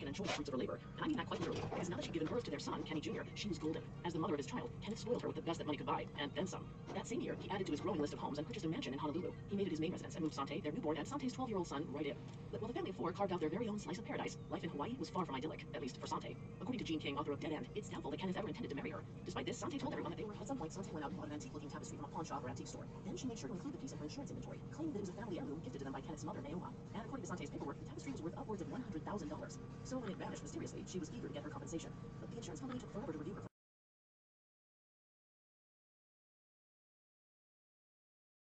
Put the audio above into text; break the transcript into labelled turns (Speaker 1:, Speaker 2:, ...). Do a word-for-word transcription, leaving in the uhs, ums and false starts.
Speaker 1: and enjoy the fruits of her labor. And I mean that quite literally, because now that she'd given birth to their son, Kenny Junior, she was golden. As the mother of his child, Kenneth spoiled her with the best that money could buy, and then some. That same year, he added to his growing list of homes and purchased a mansion in Honolulu. He made it his main residence and moved Sante, their newborn, and Sante's twelve-year-old son right in. But while the family of four carved out their very own slice of paradise, life in Hawaii was far from idyllic, at least for Sante. According to Gene King, author of Dead End, it's doubtful that Kenneth ever intended to marry her. Despite this, Sante told everyone that they were. At some point, Sante went out and bought an antique-looking tapestry from a pawn shop or antique store. Then she made sure to include the piece in her insurance inventory, claiming that it was a family heirloom gifted to them by Kenneth's mother, Naoma. And according to Sante's paperwork, the tapestry was worth upwards of one hundred thousand dollars. So when it vanished mysteriously, she was eager to get her compensation. But the insurance company took forever to review her claim.